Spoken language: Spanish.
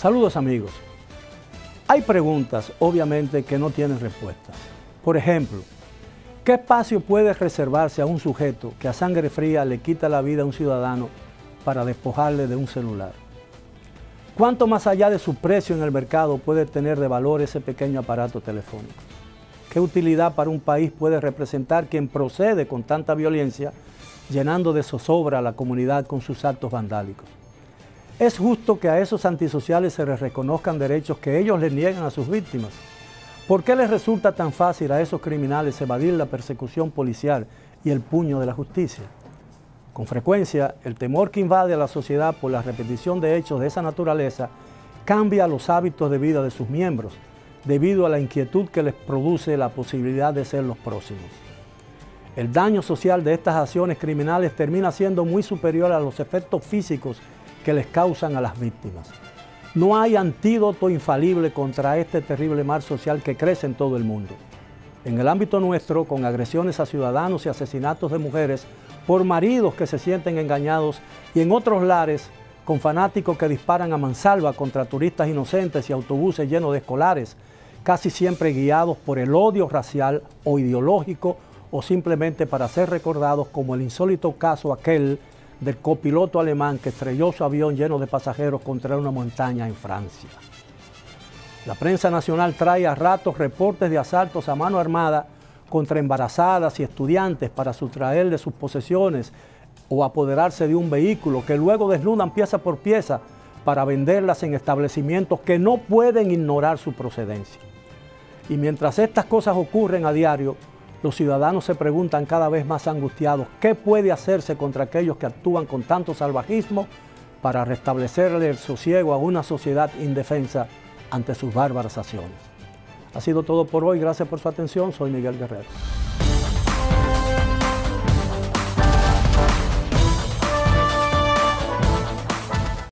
Saludos amigos. Hay preguntas, obviamente, que no tienen respuestas. Por ejemplo, ¿qué espacio puede reservarse a un sujeto que a sangre fría le quita la vida a un ciudadano para despojarle de un celular? ¿Cuánto más allá de su precio en el mercado puede tener de valor ese pequeño aparato telefónico? ¿Qué utilidad para un país puede representar quien procede con tanta violencia, llenando de zozobra a la comunidad con sus actos vandálicos? ¿Es justo que a esos antisociales se les reconozcan derechos que ellos les niegan a sus víctimas? ¿Por qué les resulta tan fácil a esos criminales evadir la persecución policial y el puño de la justicia? Con frecuencia, el temor que invade a la sociedad por la repetición de hechos de esa naturaleza cambia los hábitos de vida de sus miembros, debido a la inquietud que les produce la posibilidad de ser los próximos. El daño social de estas acciones criminales termina siendo muy superior a los efectos físicos que les causan a las víctimas. No hay antídoto infalible contra este terrible mal social que crece en todo el mundo. En el ámbito nuestro, con agresiones a ciudadanos y asesinatos de mujeres por maridos que se sienten engañados, y en otros lares, con fanáticos que disparan a mansalva contra turistas inocentes y autobuses llenos de escolares, casi siempre guiados por el odio racial o ideológico, o simplemente para ser recordados como el insólito caso aquel del copiloto alemán que estrelló su avión lleno de pasajeros contra una montaña en Francia. La prensa nacional trae a ratos reportes de asaltos a mano armada contra embarazadas y estudiantes para sustraer de sus posesiones o apoderarse de un vehículo que luego desnudan pieza por pieza para venderlas en establecimientos que no pueden ignorar su procedencia. Y mientras estas cosas ocurren a diario, los ciudadanos se preguntan cada vez más angustiados qué puede hacerse contra aquellos que actúan con tanto salvajismo para restablecerle el sosiego a una sociedad indefensa ante sus bárbaras acciones. Ha sido todo por hoy, gracias por su atención, soy Miguel Guerrero.